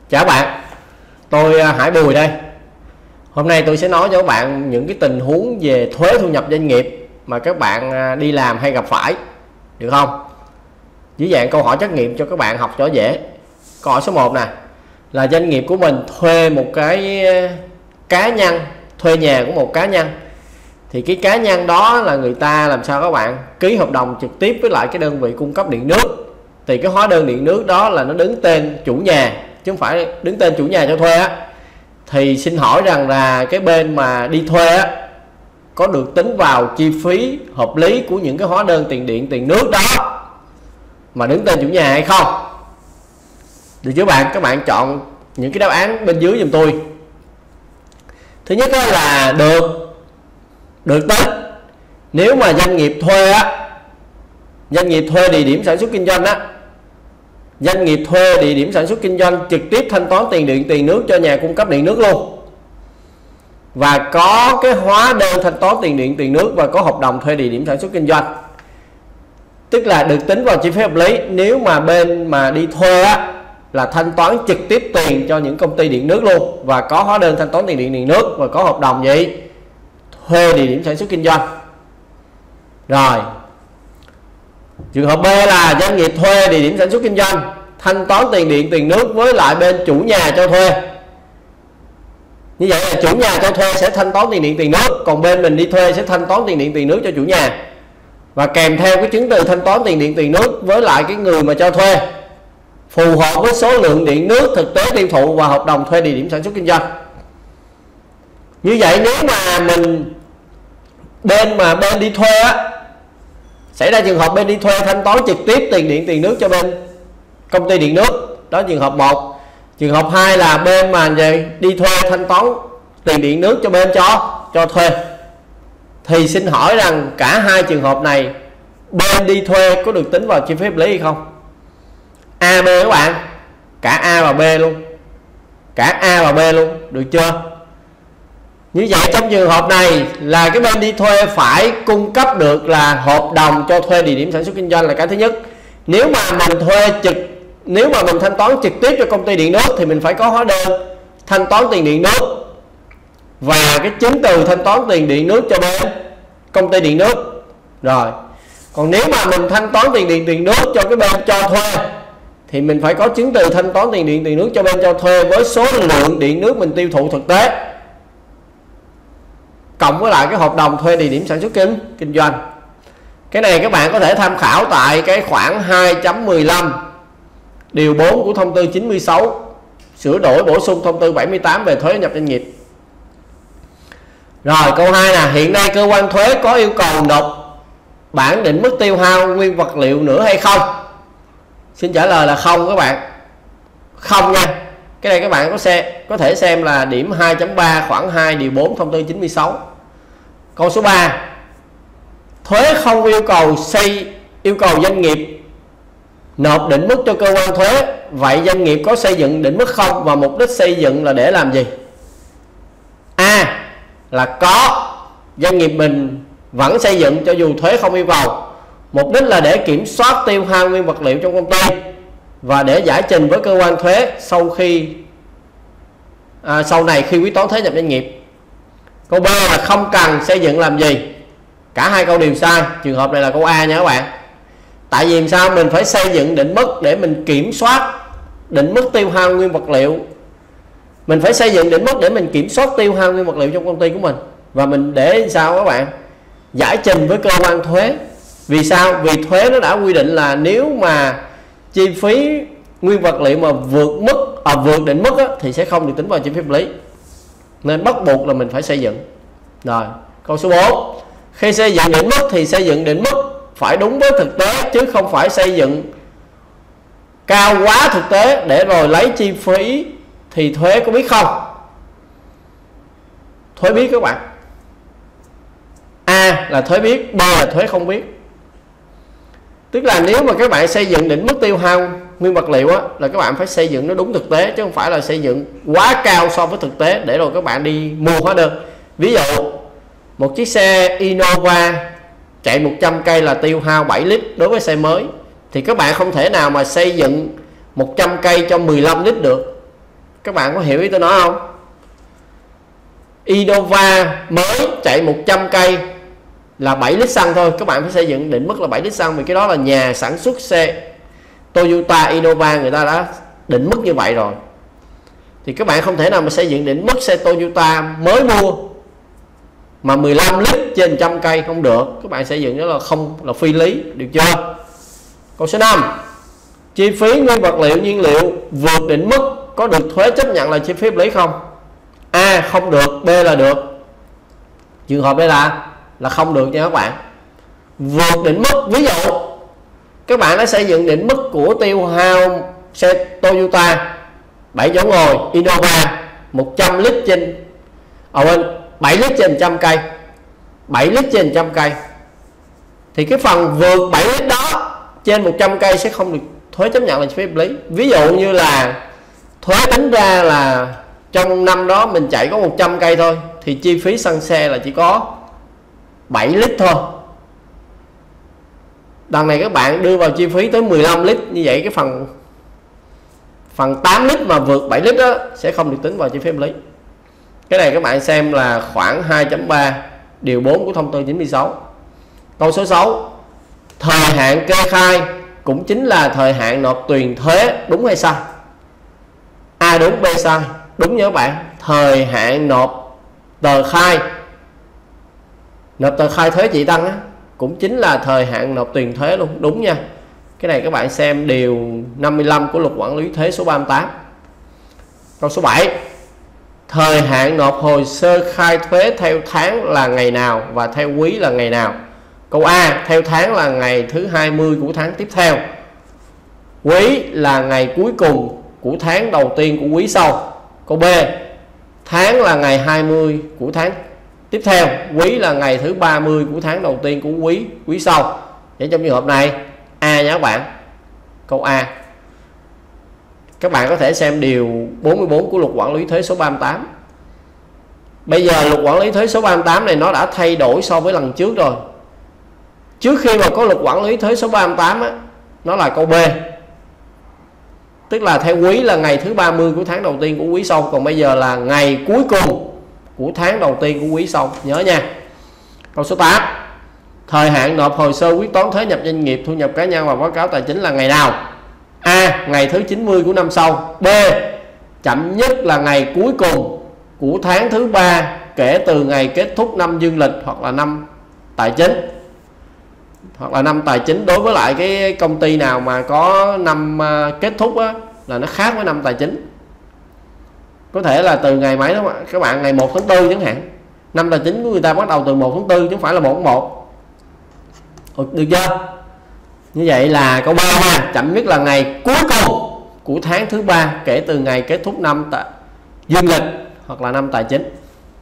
Chào bạn, tôi Hải Bùi đây. Hôm nay tôi sẽ nói cho các bạn những cái tình huống về thuế thu nhập doanh nghiệp mà các bạn đi làm hay gặp phải, được không? Dưới dạng câu hỏi trắc nghiệm cho các bạn học cho dễ. Câu hỏi số 1 nè, là doanh nghiệp của mình thuê một cái cá nhân, thuê nhà của một cá nhân. Thì cái cá nhân đó là người ta làm sao các bạn? Ký hợp đồng trực tiếp với lại cái đơn vị cung cấp điện nước. Thì cái hóa đơn điện nước đó là nó đứng tên chủ nhà, chứ không phải đứng tên chủ nhà cho thuê á. Thì xin hỏi rằng là cái bên mà đi thuê á có được tính vào chi phí hợp lý của những cái hóa đơn tiền điện tiền nước đó mà đứng tên chủ nhà hay không? Được chưa bạn? Các bạn chọn những cái đáp án bên dưới giùm tôi. Thứ nhất là được tính nếu mà doanh nghiệp thuê á, doanh nghiệp thuê địa điểm sản xuất kinh doanh á, doanh nghiệp thuê địa điểm sản xuất kinh doanh trực tiếp thanh toán tiền điện tiền nước cho nhà cung cấp điện nước luôn, và có cái hóa đơn thanh toán tiền điện tiền nước và có hợp đồng thuê địa điểm sản xuất kinh doanh, tức là được tính vào chi phí hợp lý nếu mà bên mà đi thuê á là thanh toán trực tiếp tiền cho những công ty điện nước luôn, và có hóa đơn thanh toán tiền điện tiền nước và có hợp đồng gì thuê địa điểm sản xuất kinh doanh. Rồi trường hợp B là doanh nghiệp thuê địa điểm sản xuất kinh doanh thanh toán tiền điện tiền nước với lại bên chủ nhà cho thuê. Như vậy là chủ nhà cho thuê sẽ thanh toán tiền điện tiền nước, còn bên mình đi thuê sẽ thanh toán tiền điện tiền nước cho chủ nhà, và kèm theo cái chứng từ thanh toán tiền điện tiền nước với lại cái người mà cho thuê, phù hợp với số lượng điện nước thực tế tiêu thụ và hợp đồng thuê địa điểm sản xuất kinh doanh. Như vậy nếu mà mình bên đi thuê á, xảy ra trường hợp bên đi thuê thanh toán trực tiếp tiền điện tiền nước cho bên công ty điện nước, đó trường hợp 1. Trường hợp 2 là bên mà đi thuê thanh toán tiền điện nước cho bên cho thuê. Thì xin hỏi rằng cả hai trường hợp này bên đi thuê có được tính vào chi phí hợp lý hay không? A, B các bạn, cả A và B luôn, cả A và B luôn, được chưa? Như vậy trong trường hợp này là cái bên đi thuê phải cung cấp được là hợp đồng cho thuê địa điểm sản xuất kinh doanh là cái thứ nhất. Nếu mà mình thanh toán trực tiếp cho công ty điện nước thì mình phải có hóa đơn thanh toán tiền điện nước và cái chứng từ thanh toán tiền điện nước cho bên công ty điện nước. Rồi, còn nếu mà mình thanh toán tiền điện tiền nước cho cái bên cho thuê thì mình phải có chứng từ thanh toán tiền điện tiền nước cho bên cho thuê với số lượng điện nước mình tiêu thụ thực tế, cộng với lại cái hợp đồng thuê địa điểm sản xuất kinh doanh. Cái này các bạn có thể tham khảo tại cái khoản 2.15 điều 4 của thông tư 96 sửa đổi bổ sung thông tư 78 về thuế nhập doanh nghiệp. Rồi câu 2 là hiện nay cơ quan thuế có yêu cầu nộp bản định mức tiêu hao nguyên vật liệu nữa hay không? Xin trả lời là không các bạn. Không nha. Cái này các bạn có thể xem là điểm 2.3 khoản 2 điều 4 thông tư 96. Câu số 3, thuế không yêu cầu doanh nghiệp nộp định mức cho cơ quan thuế. Vậy doanh nghiệp có xây dựng định mức không, và mục đích xây dựng là để làm gì? A là có, doanh nghiệp mình vẫn xây dựng cho dù thuế không yêu cầu. Mục đích là để kiểm soát tiêu hao nguyên vật liệu trong công ty và để giải trình với cơ quan thuế sau này khi quyết toán thuế nhập doanh nghiệp. Câu B là không cần xây dựng làm gì. Cả hai câu đều sai. Trường hợp này là câu A nha các bạn. Tại vì sao mình phải xây dựng định mức để mình kiểm soát định mức tiêu hao nguyên vật liệu. Mình phải xây dựng định mức để mình kiểm soát tiêu hao nguyên vật liệu trong công ty của mình. Và mình để sao các bạn? Giải trình với cơ quan thuế. Vì sao? Vì thuế nó đã quy định là nếu mà chi phí nguyên vật liệu mà vượt định mức á, thì sẽ không được tính vào chi phí hợp lý. Nên bắt buộc là mình phải xây dựng. Rồi, câu số 4. Khi xây dựng định mức thì xây dựng định mức phải đúng với thực tế, chứ không phải xây dựng cao quá thực tế để rồi lấy chi phí. Thì thuế có biết không? Thuế biết các bạn. A là thuế biết, B là thuế không biết. Tức là nếu mà các bạn xây dựng định mức tiêu hao nguyên vật liệu á, là các bạn phải xây dựng nó đúng thực tế, chứ không phải là xây dựng quá cao so với thực tế để rồi các bạn đi mua hóa đơn. Ví dụ một chiếc xe Innova chạy 100 cây là tiêu hao 7 lít đối với xe mới, thì các bạn không thể nào mà xây dựng 100 cây cho 15 lít được. Các bạn có hiểu ý tôi nói không? Innova mới chạy 100 cây là 7 lít xăng thôi, các bạn phải xây dựng định mức là 7 lít xăng, vì cái đó là nhà sản xuất xe Toyota Innova người ta đã định mức như vậy rồi. Thì các bạn không thể nào mà xây dựng định mức xe Toyota mới mua mà 15 lít trên 100 cây, không được. Các bạn xây dựng đó là không, là phi lý, được chưa? Câu số 5, chi phí nguyên vật liệu nhiên liệu vượt định mức có được thuế chấp nhận là chi phí hợp lý không? A không được, B là được. Trường hợp đây là không được nha các bạn. Vượt định mức, ví dụ các bạn đã xây dựng định mức của tiêu hao xe Toyota 7 chỗ ngồi Innova 100 lít trên 7 lít trên 100 cây, 7 lít trên 100 cây, thì cái phần vượt 7 lít đó trên 100 cây sẽ không được thuế chấp nhận là chi phí hợp lý. Ví dụ như là thuế tính ra là trong năm đó mình chạy có 100 cây thôi, thì chi phí xăng xe là chỉ có 7 lít thôi. Đằng này các bạn đưa vào chi phí tới 15 lít, như vậy cái phần 8 lít mà vượt 7 lít đó sẽ không được tính vào chi phí hợp lý. Cái này các bạn xem là khoảng 2.3 điều 4 của thông tư 96. Câu số 6, thời hạn kê khai cũng chính là thời hạn nộp tiền thuế, đúng hay sai? A đúng, B sai. Đúng nha các bạn. Thời hạn nộp tờ khai thuế chị tăng á, cũng chính là thời hạn nộp tiền thuế luôn, đúng nha. Cái này các bạn xem điều 55 của luật quản lý thuế số 38. Câu số 7, thời hạn nộp hồ sơ khai thuế theo tháng là ngày nào và theo quý là ngày nào? Câu A, theo tháng là ngày thứ 20 của tháng tiếp theo, quý là ngày cuối cùng của tháng đầu tiên của quý sau. Câu B, tháng là ngày 20 của tháng tiếp theo, quý là ngày thứ 30 của tháng đầu tiên của quý sau. Vậy trong trường hợp này A nha các bạn. Câu A. Các bạn có thể xem điều 44 của luật quản lý thuế số 38. Bây giờ luật quản lý thuế số 38 này nó đã thay đổi so với lần trước rồi. Trước khi mà có luật quản lý thuế số 38 á, nó là câu B, tức là theo quý là ngày thứ 30 của tháng đầu tiên của quý sau, còn bây giờ là ngày cuối cùng của tháng đầu tiên của quý sau, nhớ nha. Câu số 8, thời hạn nộp hồ sơ quyết toán thuế nhập doanh nghiệp, thu nhập cá nhân và báo cáo tài chính là ngày nào? A, ngày thứ 90 của năm sau. B, chậm nhất là ngày cuối cùng của tháng thứ 3 kể từ ngày kết thúc năm dương lịch hoặc là năm tài chính. Hoặc là năm tài chính đối với lại cái công ty nào mà có năm kết thúc á, là nó khác với năm tài chính. Có thể là từ ngày mấy đó các bạn, ngày 1 tháng 4 chẳng hạn. Năm tài chính của người ta bắt đầu từ 1 tháng 4 chứ không phải là 1 tháng 1. Được chưa? Như vậy là câu 3 ha, chậm nhất là ngày cuối cùng của tháng thứ 3 kể từ ngày kết thúc năm dương lịch hoặc là năm tài chính.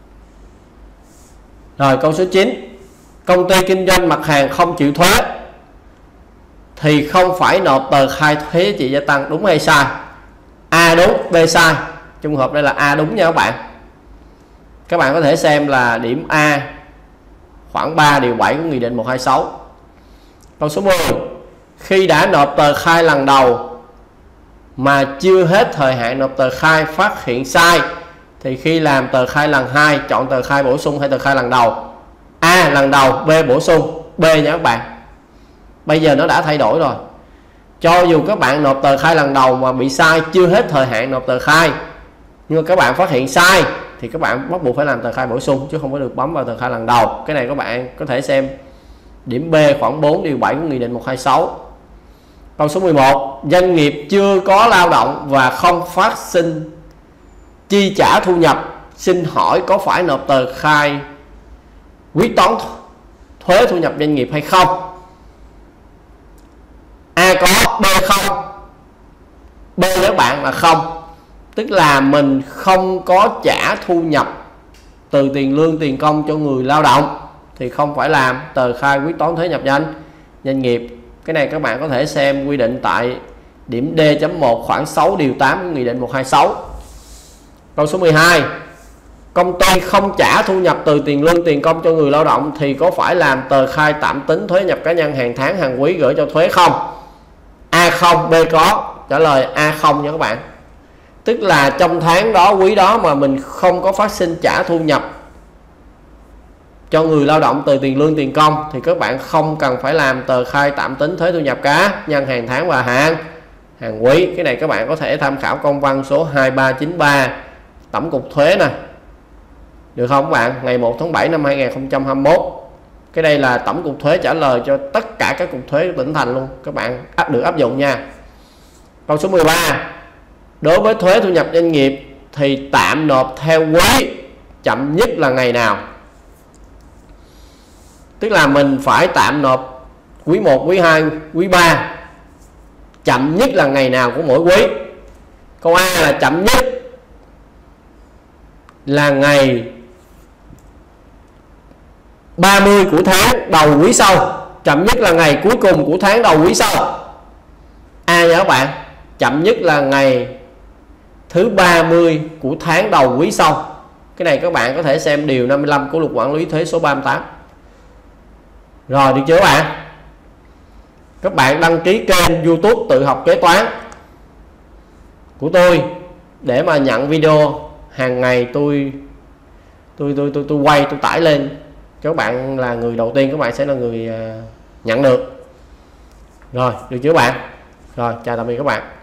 Rồi câu số 9, công ty kinh doanh mặt hàng không chịu thuế thì không phải nộp tờ khai thuế giá trị gia tăng, đúng hay sai? A đúng, B sai. Trường hợp đây là A đúng nha các bạn. Các bạn có thể xem là điểm A khoảng 3 điều 7 của Nghị định 126. Câu số 10, khi đã nộp tờ khai lần đầu mà chưa hết thời hạn nộp tờ khai phát hiện sai thì khi làm tờ khai lần 2 chọn tờ khai bổ sung hay tờ khai lần đầu? A lần đầu, B bổ sung. B nha các bạn. Bây giờ nó đã thay đổi rồi. Cho dù các bạn nộp tờ khai lần đầu mà bị sai, chưa hết thời hạn nộp tờ khai, nhưng mà các bạn phát hiện sai thì các bạn bắt buộc phải làm tờ khai bổ sung, chứ không có được bấm vào tờ khai lần đầu. Cái này các bạn có thể xem điểm B khoảng 4 điều 7 của Nghị định 126. Câu số 11, doanh nghiệp chưa có lao động và không phát sinh chi trả thu nhập, xin hỏi có phải nộp tờ khai quyết toán thuế thu nhập doanh nghiệp hay không? A có, B không. B các bạn là không. Tức là mình không có trả thu nhập từ tiền lương tiền công cho người lao động thì không phải làm tờ khai quyết toán thuế nhập doanh nghiệp. Cái này các bạn có thể xem quy định tại điểm D.1 khoảng 6 điều 8 của Nghị định 126. Câu số 12, công ty không trả thu nhập từ tiền lương tiền công cho người lao động thì có phải làm tờ khai tạm tính thuế nhập cá nhân hàng tháng hàng quý gửi cho thuế không? A không, B có. Trả lời A không nha các bạn. Tức là trong tháng đó, quý đó mà mình không có phát sinh trả thu nhập cho người lao động từ tiền lương tiền công thì các bạn không cần phải làm tờ khai tạm tính thuế thu nhập cá nhân hàng tháng và hàng quý. Cái này các bạn có thể tham khảo công văn số 2393 Tổng cục thuế nè, được không các bạn, ngày 1 tháng 7 năm 2021. Cái đây là Tổng cục thuế trả lời cho tất cả các cục thuế tỉnh thành luôn, các bạn được áp dụng nha. Câu số 13, đối với thuế thu nhập doanh nghiệp thì tạm nộp theo quý, chậm nhất là ngày nào? Tức là mình phải tạm nộp quý 1, quý 2, quý 3, chậm nhất là ngày nào của mỗi quý? Câu A là chậm nhất là ngày 30 của tháng đầu quý sau, chậm nhất là ngày cuối cùng của tháng đầu quý sau. A nha các bạn, chậm nhất là ngày thứ 30 của tháng đầu quý sau. Cái này các bạn có thể xem điều 55 của luật quản lý thuế số 38. Rồi, được chưa các bạn? Các bạn đăng ký kênh YouTube Tự học kế toán của tôi để mà nhận video hàng ngày tôi quay, tôi tải lên. Các bạn là người đầu tiên, các bạn sẽ là người nhận được. Rồi, được chưa các bạn? Rồi, chào tạm biệt các bạn.